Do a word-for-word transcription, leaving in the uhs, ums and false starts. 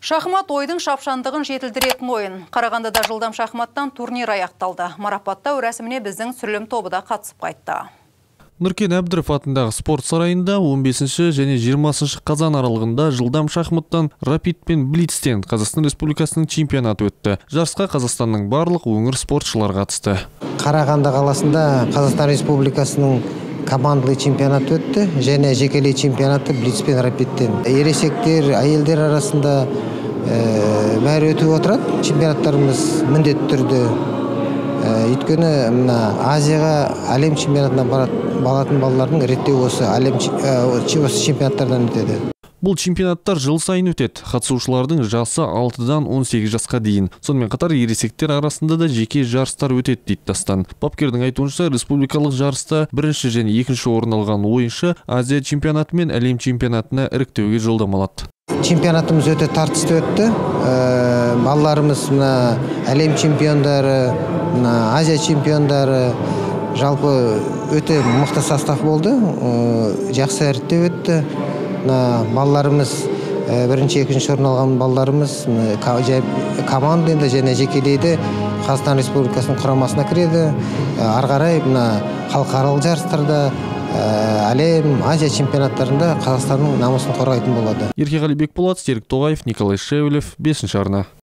Шахмат ойдың шапшандығын жетілдіретін ойын. Қарағандыда жылдам шахматтан турнир аяқталды. Марапаттау рәсіміне біздің түсірілім тобы да қатысып қайтты. Нұркен Әбдіров атындағы спорт сарайында он бесінші және жиырмасыншы қазан аралығында жылдам шахматтан Рапид пен Блицтен Қазақстан Республикасының чемпионаты өтті. Жарысқа Қазақстанның барлық өңір спортшылары қатысты. Қарағанды қаласында Қазақстан Республикасының командалы чемпионат өтті және жекелей чемпионаты Блиц пен Рапидтен. Ересектер, әйелдер арасында бәрі өтіп отырады. Чемпионаттарымыз міндетті түрде. Өйткені Азияға әлем чемпионатына баратын балалардың реттеу осы әлем чемпионаттардан өтеді. Бұл чемпионаттар жыл сайын өтеді. Қатысушылардың жасы алтыдан он сегіз жасқа дейін. Сонымен қатар ересектер арасында да жеке жарыстар өтеді дейді Дастан. Бапкердің айтуынша, республикалық жарыста бірінші және екінші орын алған ойыншы Азия чемпионаты мен әлем чемпионатына іріктеуге жолдама алады. Чемпионатымыз өте тартысты өтті. Балаларымыз әлем чемпиондары, Азия чемпиондары, жалпы өте мықты состав болды. Жақсы іріктеу өтті. Балаларымыз бірінші, екінші орын алған балаларымыз командада және жекелейді Қазақстан Республикасының құрамасына кіреді. Ары қарай халықаралық жарыстарда, әлем, Азия чемпионаттарында Қазақстанның намысын қорғайтын болады. Еркеғали Бекболат, Серік Тоғаев, Николай Шевелев, бесінші арна.